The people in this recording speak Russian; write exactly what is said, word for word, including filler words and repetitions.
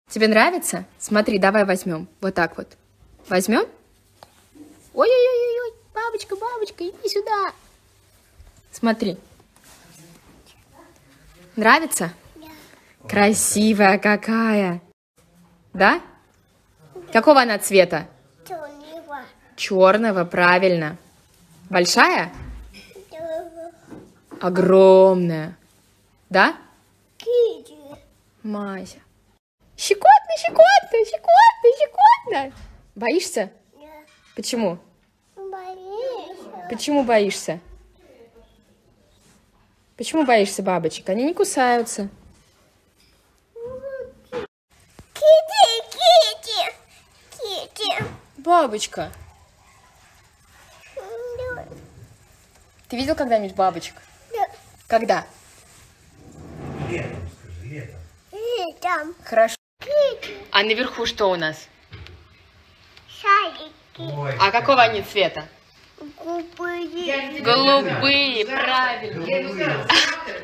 Тебе нравится? Смотри, давай возьмем. Вот так вот. Возьмем? Ой-ой-ой-ой, бабочка, бабочка, иди сюда. Смотри. Нравится? Да. Красивая какая. Да? Какого она цвета? Черного. Черного, правильно. Большая? Да. Огромная. Да? Киди. Мася. Щекотно, щекотно, щекотно, щекотно. Боишься? Да. Почему? Боишься? Почему боишься? Почему боишься бабочек? Они не кусаются. Киди, киди, киди. Бабочка. Да. Ты видел когда-нибудь бабочек? Да. Когда? Летом, скажи, летом. Летом. Хорошо. Киди. А наверху что у нас? Шарики. Ой, А какого они цвета? Голубые. Голубые, правильно. голубые.